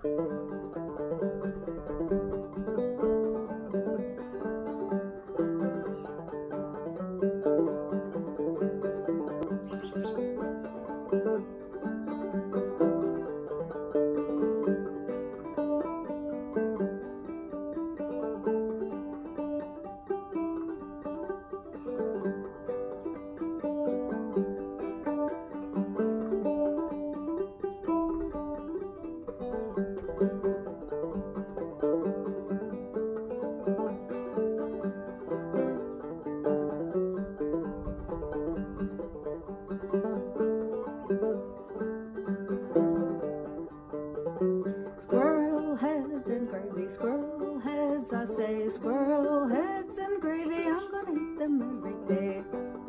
Squirrel heads and gravy, squirrel heads, I say. Squirrel heads and gravy, I'm gonna eat them every day.